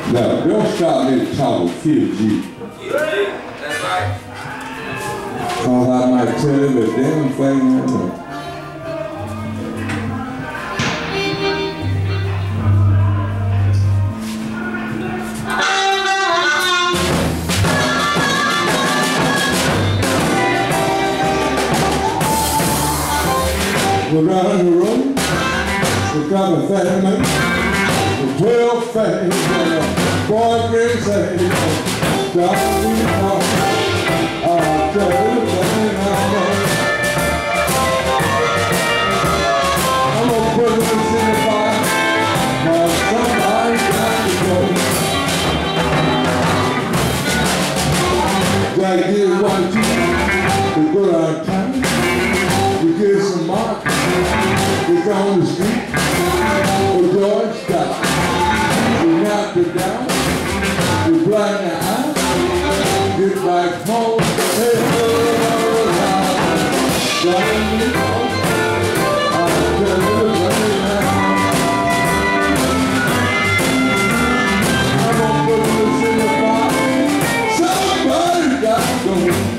Now, don't start me talking 50G. You ready? That's right. Cause I might tell him a damn thing right now. Go down the road, we got a family, the 12 family, boyfriend say, don't be wrong, I'll tell you the thing I know. I'm gonna put this in the fire, cause somebody got to go. Gotta get one, two, to go down town. We get some mark, we go on the street, we George stop. We knock it down, we blind the eye, get back home, hey, driving me home, I'll tell you right now. I'm gonna put this in the fire, somebody got to go.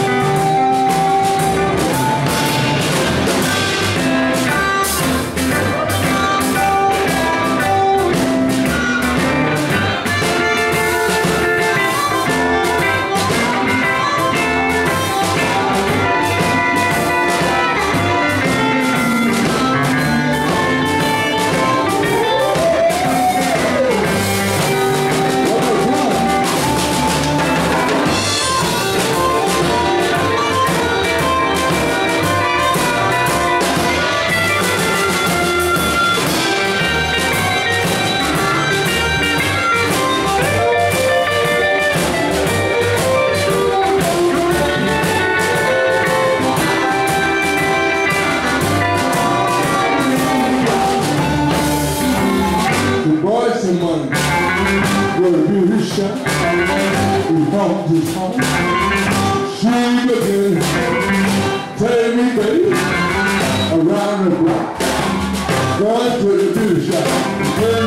His home. She again, take me baby, around the block, going to the beauty shop. Drive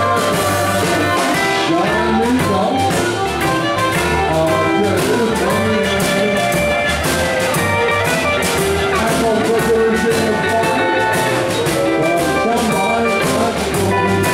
me down, I'll tell you the thing. I'm gonna put this in the fire, but somebody got to go.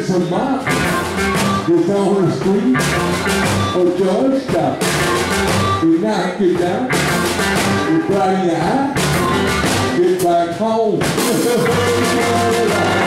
some mop, get on the street, or George stop. You knock it down, you brighten your eye, get back home.